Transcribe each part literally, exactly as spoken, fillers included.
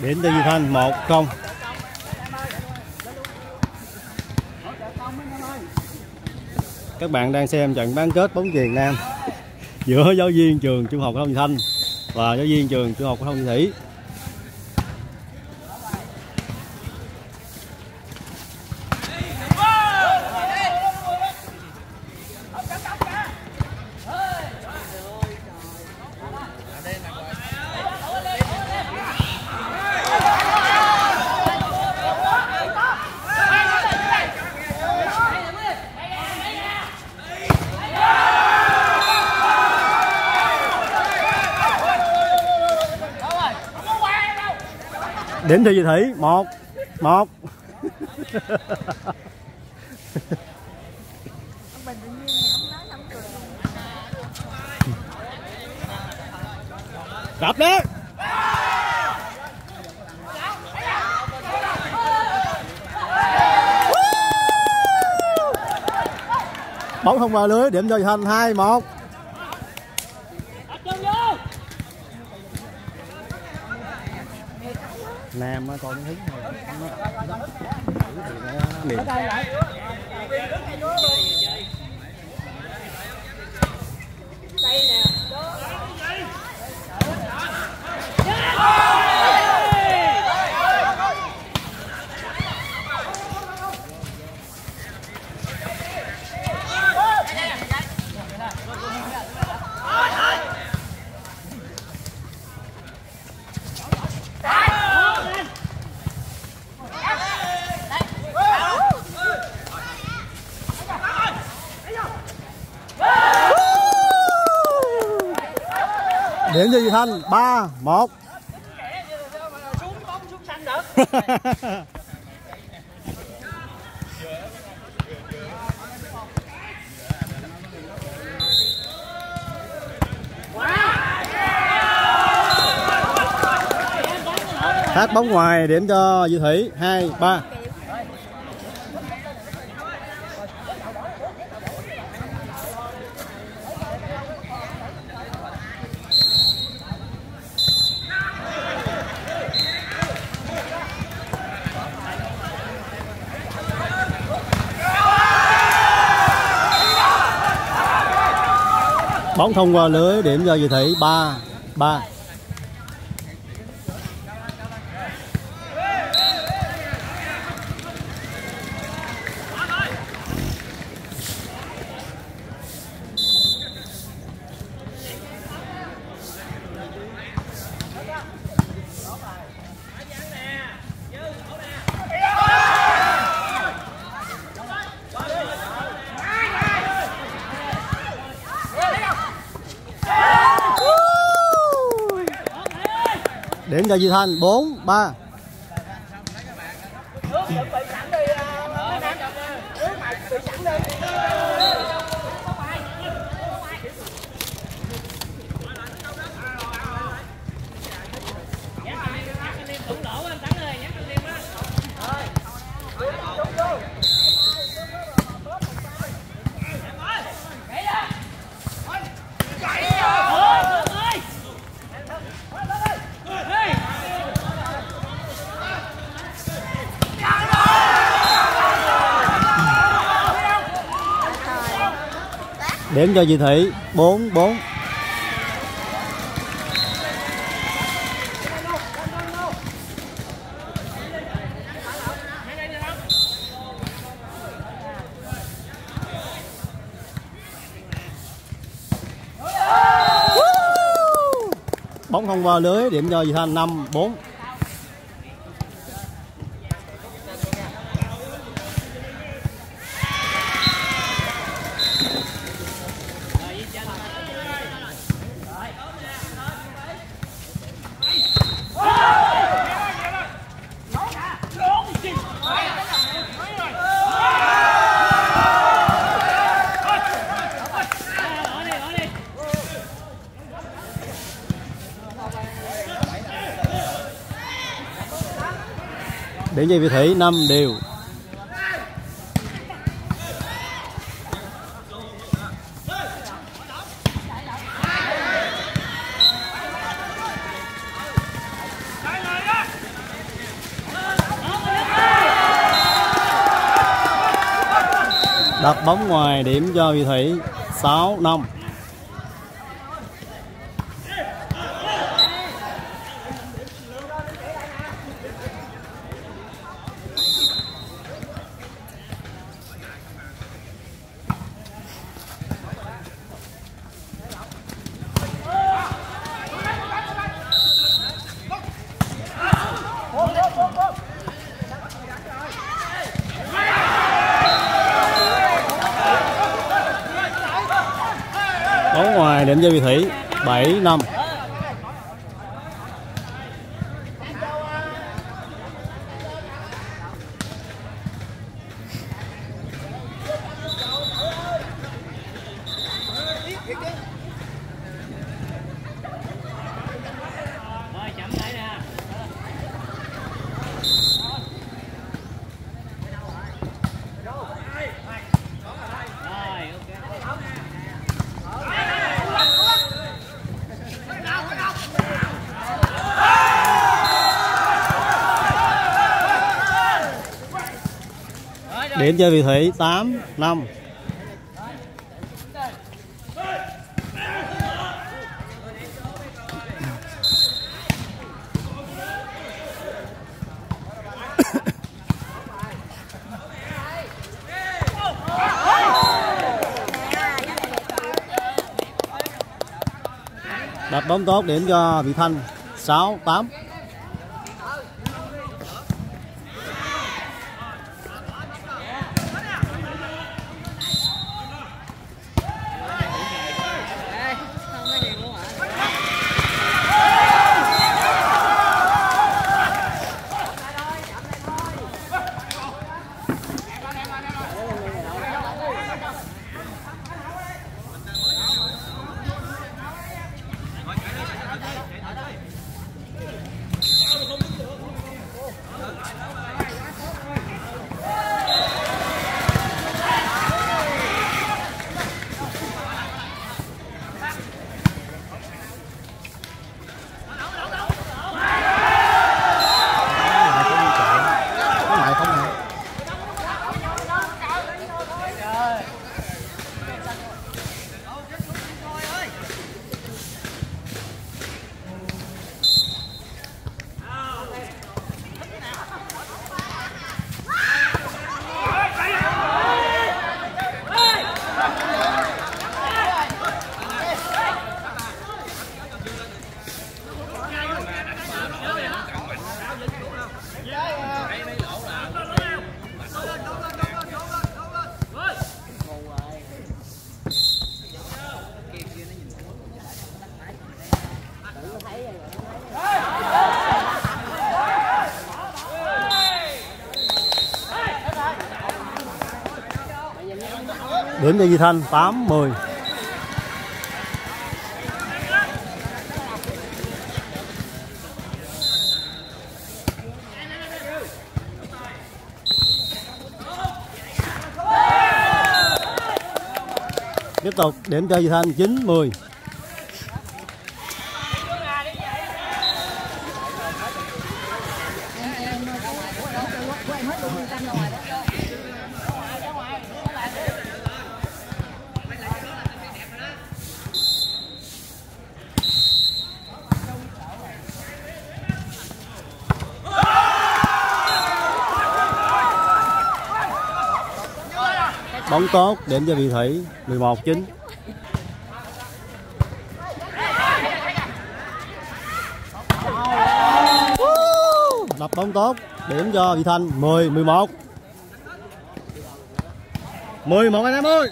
Điểm cho Duy Thanh một không. Các bạn đang xem trận bán kết bóng chuyền nam giữa giáo viên trường Trung học phổ thông Duy Thanh và giáo viên trường Trung học phổ thông Duy Thủy. Điểm cho Duy Thủy một một. Đập đấy. Bóng không vào lưới, điểm cho Duy Thanh hai một. Nam nó còn hứng rồi. Điểm cho Duy Thanh ba một. Hát bóng ngoài, điểm cho Duy Thủy hai ba. Bóng thông qua lưới, điểm cho Duy Thủy ba ba. Điểm cho Duy Thanh bốn ba. Điểm cho Duy Thủy bốn bốn. Bóng không vào lưới, điểm cho Duy Thanh năm bốn. Điểm cho Duy Thủy năm đều. Đập bóng ngoài, điểm cho Vị Thủy. Sáu năm. Bóng ngoài, điểm cho Vị Thủy. Bảy năm. Điểm cho Vị Thủy. Tám năm. Đập bóng tốt, điểm cho Vị Thanh. Sáu tám. Điểm cho Duy Thanh. Tám mười. Tiếp tục điểm cho Duy Thanh. Chín mười. Bóng tốt, điểm cho Vị Thủy. Mười một chín. Đập bóng tốt, điểm cho Vị Thanh. Mười mười một. Mười một anh em ơi.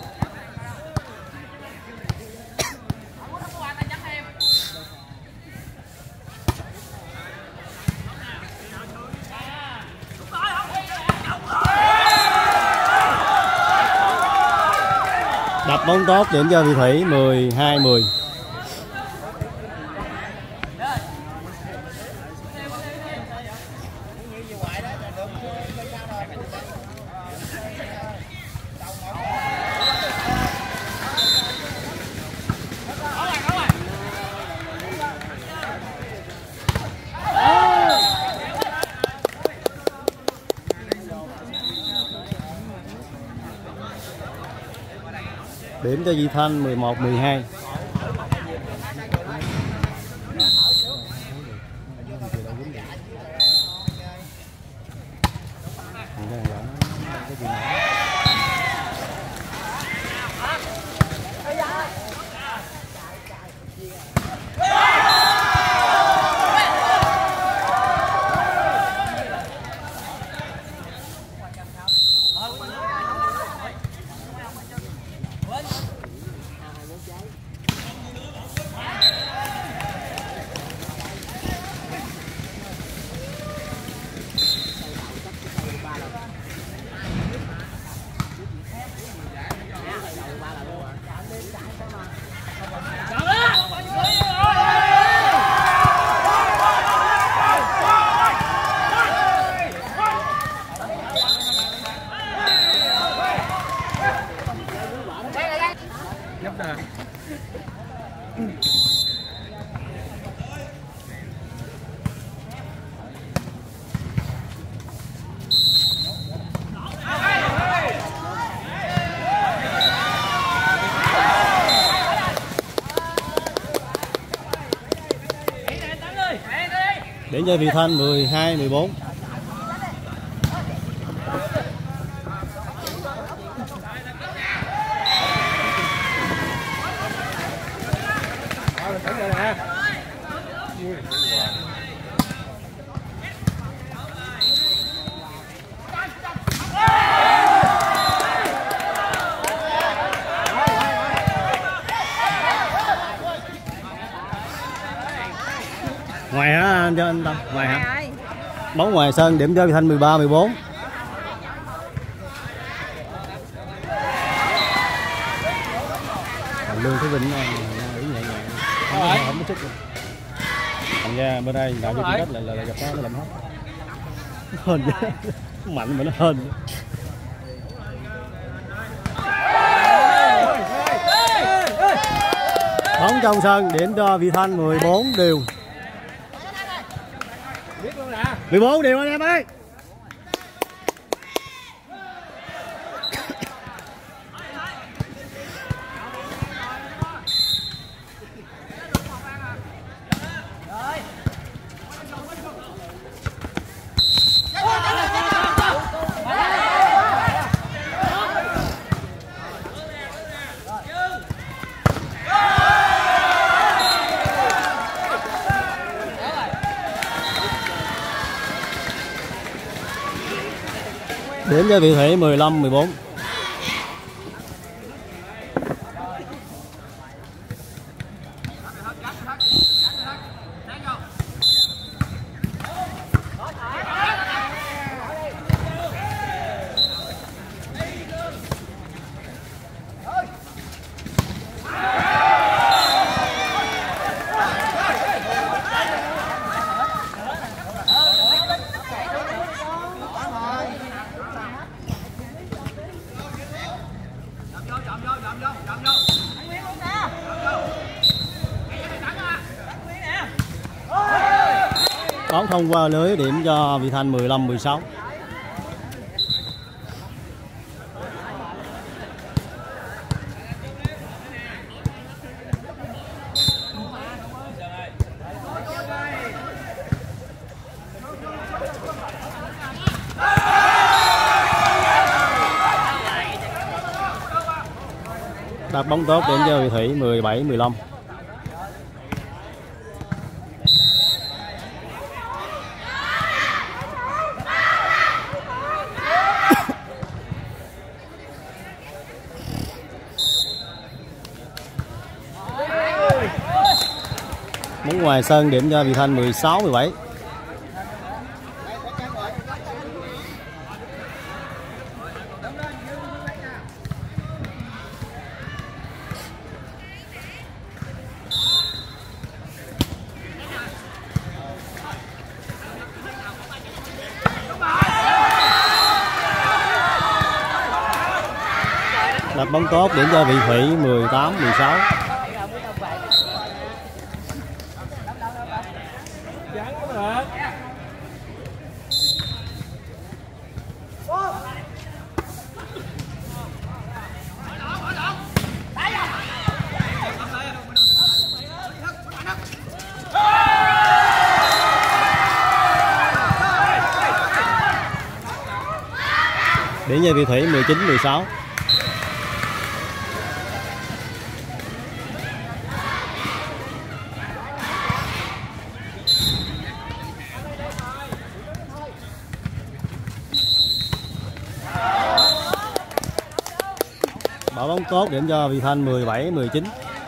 Đập bóng tốt, điểm cho Vị Thủy. Mười hai mười. điểm cho Vị Thanh mười một mười hai. Điểm cho Vị Thanh mười hai mười bốn. Ngoài hả anh cho anh Tâm? Ngoài hả? Bóng ngoài sân, điểm cho Vị Thanh mười ba mười bốn. Lương Thế Vinh nghĩ nhẹ nhàng. Không, không có sức luôn. Thành ra bên đây đạo vô cách là là, là gặp nó nó làm hết. Hên chứ. Mạnh mà nó hên. Bóng trong sân, điểm cho Vị Thanh mười bốn đều. mười bốn điều anh em ơi. Điểm cho Vị Thủy mười lăm mười bốn. Bóng thông qua lưới, điểm cho Vị Thanh mười lăm mười sáu. Đặt bóng tốt, điểm cho Vị Thủy mười bảy mười lăm. Bóng ngoài sân, điểm cho Vị Thanh mười sáu mười bảy. Đặt bóng tốt, điểm cho Vị Thủy mười tám mười sáu. Điểm nhà Vị Thủy mười chín mười sáu. Bảo bóng tốt, điểm cho Vị Thanh mười bảy mười chín.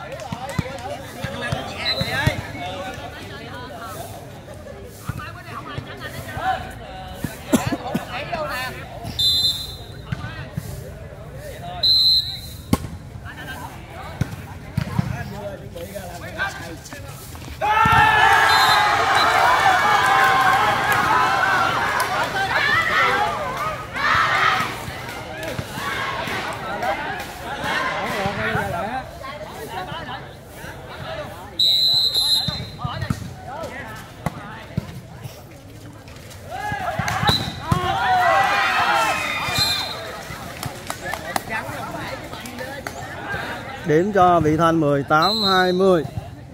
Điểm cho Vị Thanh mười tám hai mươi.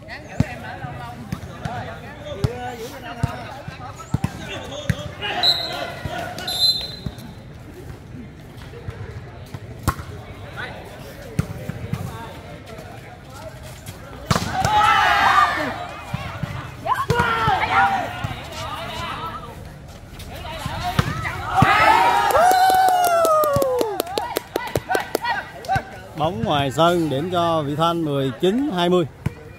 Bóng ngoài sân, điểm cho Vị Thanh mười chín hai mươi.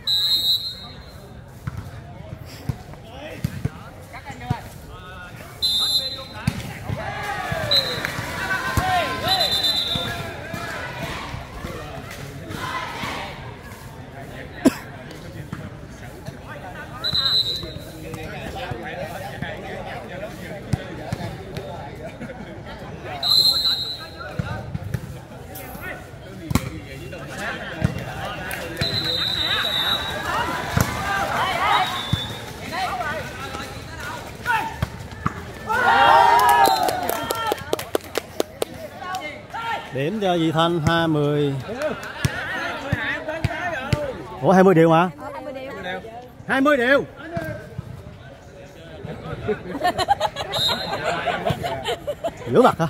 Điểm cho Vị Thanh hai mươi. Ủa hai mươi điều mà? hai mươi điều. Rửa mặt hả?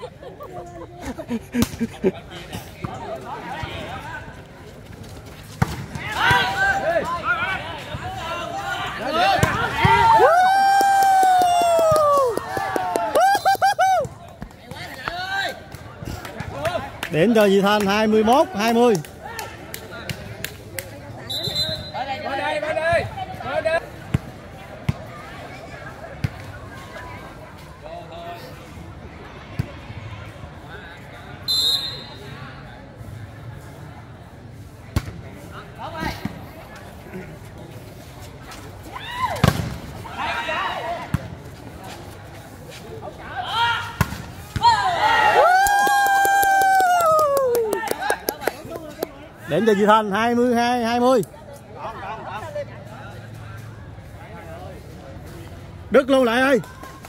Điểm cho Vị Thanh hai mươi mốt hai mươi. Điểm cho Vị Thanh hai mươi hai hai mươi. Đứt luôn lại ơi.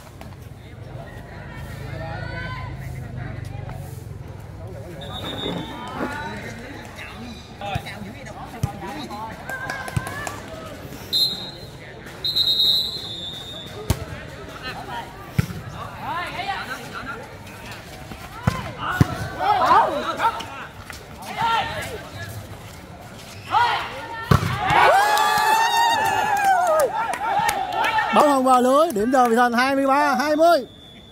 Bóng hồng vào lưới, điểm cho Vị Thanh hai mươi ba hai mươi.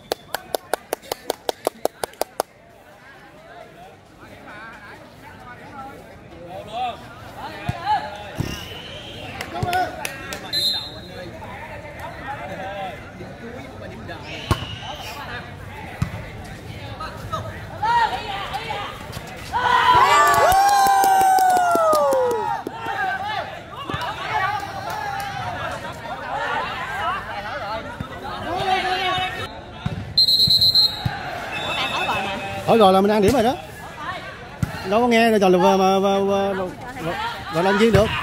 Hỏi rồi là mình ăn điểm rồi đó. Đâu có nghe rồi rồi mà mà mà mà làm gì được.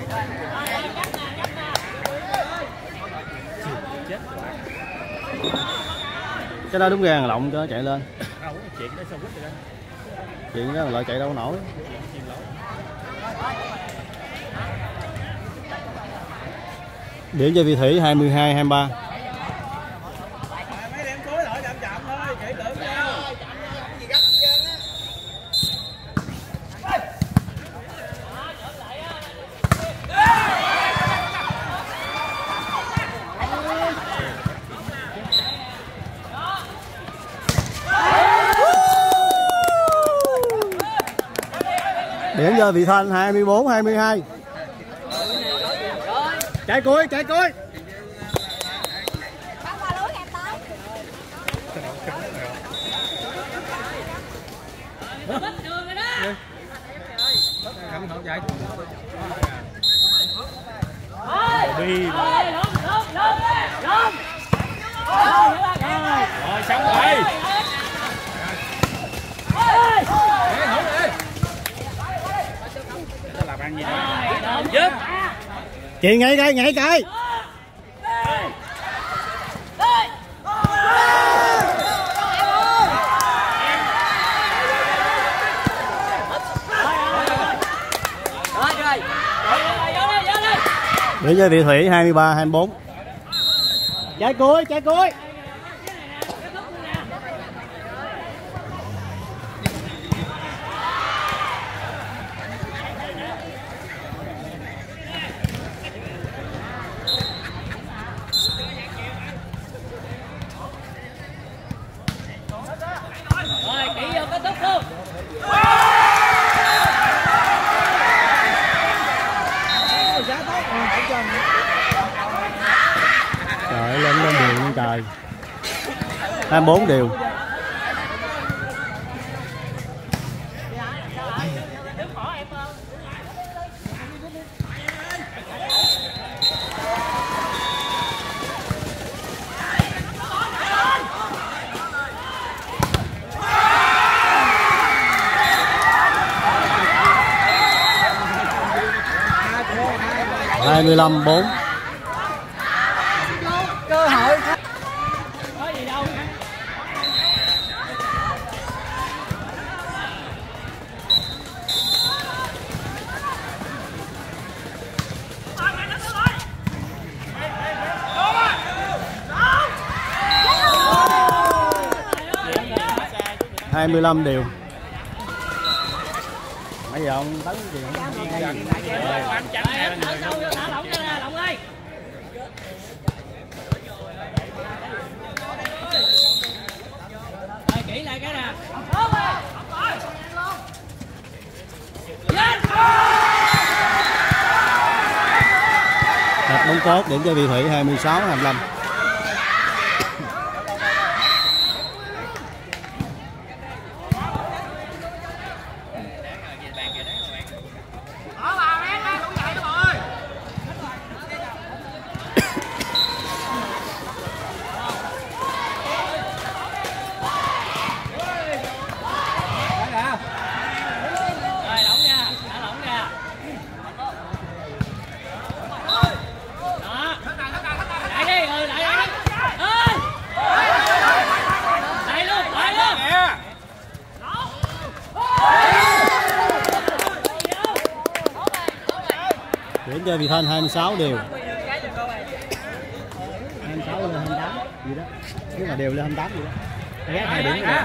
Cái đó đúng ra thằng Lộng cho chạy lên. Chuyện đó sao quýt rồi đó. Chuyện đó lại chạy đâu nổi. Điểm cho Vị Thủy hai mươi hai hai mươi ba. Mấy đem cuối lại chậm chậm thôi, kỹ lưỡng nhau. Điểm cho Vị Thanh hai mươi bốn hai mươi hai. Chạy cuối, chạy cuối. Đi. Rồi xong rồi. Làm ăn gì đó. Giúp. Chị nhảy cây, nhảy cây. Để cho Vị Thủy hai mươi ba hai mươi bốn. Trái cuối, trái cuối. Rồi, kỹ vô kết thúc luôn. Trời lên lên đều luôn trời. hai mươi bốn đều. hai mươi lăm bốn. Cơ hội có gì đâu. hai mươi lăm đều. Bây giờ ông tấn gì không hay. Thả lỏng ra nè, Lỏng ơi. Rồi kỹ lại cái nè. Đặt bóng cốt điểm cho Vị Thủy hai mươi sáu hai mươi lăm. Điểm cho Vị Thanh hai mươi sáu đều. hai mươi sáu lên hai mươi tám gì đó. Nếu mà đều lên hai mươi tám gì đó. Ghé hai điểm nữa.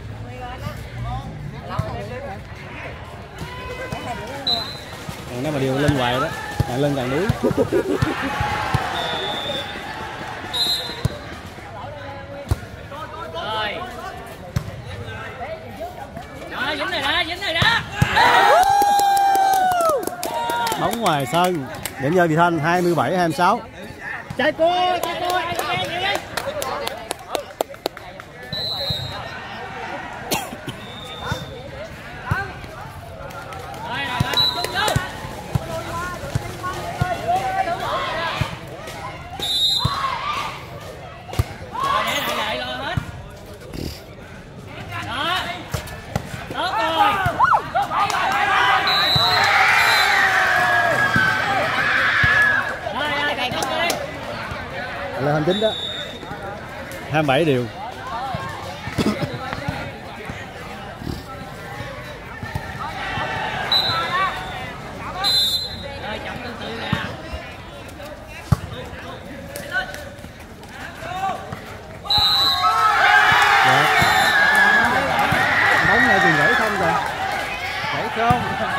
Còn nếu mà đều lên hoài đó, càng lên càng đuối. Rồi. Đó, dính rồi đó, dính rồi đó. Bóng ngoài sân, điểm cho Vị Thanh hai mươi bảy hai mươi sáu. Trái cuối, trái cuối. là hai mươi chín đó. hai mươi bảy điều. Rồi chậm từ từ nè. Bóng này chừng gãy không rồi. Gãy không.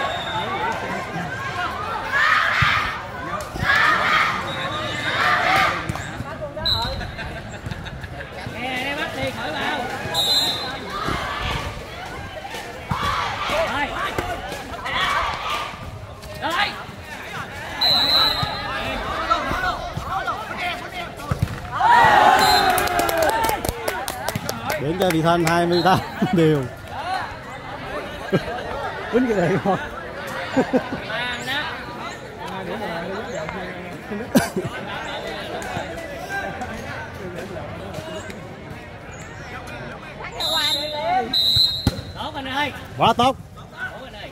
Nè, đem bắt đi khỏi vào. Rồi. Rồi. Điểm cho Vị Thanh hai mươi tám điều. Quýnh cái này không? Bàn đó. Tốt anh ơi. Quá tốt. Tốt anh ơi.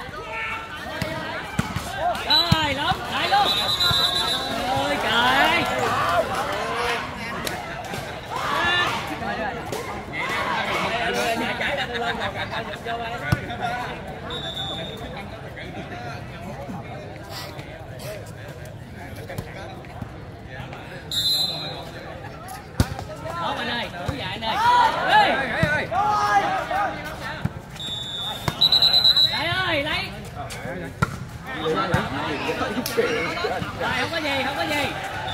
Rồi, lớn, lại luôn. Ôi trời. Tốt anh ơi, đủ dài anh ơi. Ê! Lấy ơi, lấy. Rồi, không có gì, không có gì.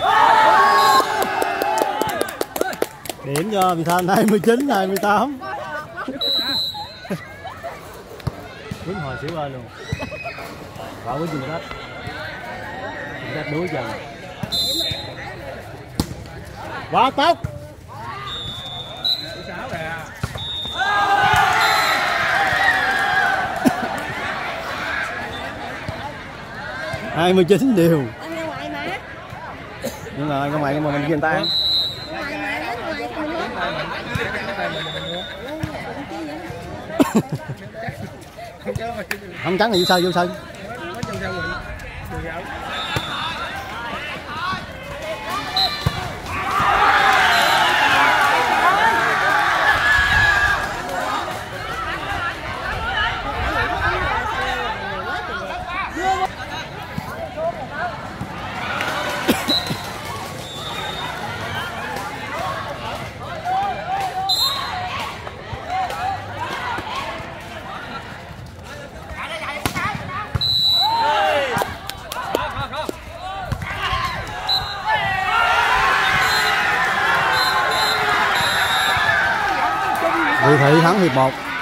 Điểm cho Vị Thanh hai mươi chín hai mươi tám. Quýnh hồi xỉu ơi luôn. Quả quýnh chừng hết. Chừng hết đuối chừng. Quá tốt. hai mươi chín điều. Anh ra ngoài mà. Nhưng mà con mày nhưng mà mình kia người ta ăn. Ngoài mà, đến ngoài con nước. Không trắng thì vô sân vô sân. Vị Thị thắng hiệp một.